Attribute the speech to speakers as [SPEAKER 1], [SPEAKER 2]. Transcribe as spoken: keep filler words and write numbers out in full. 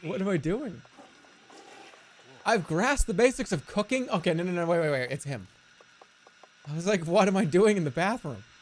[SPEAKER 1] What am I doing? I've grasped the basics of cooking. Okay, no, no, no, wait, wait, wait. It's him. I was like, what am I doing in the bathroom?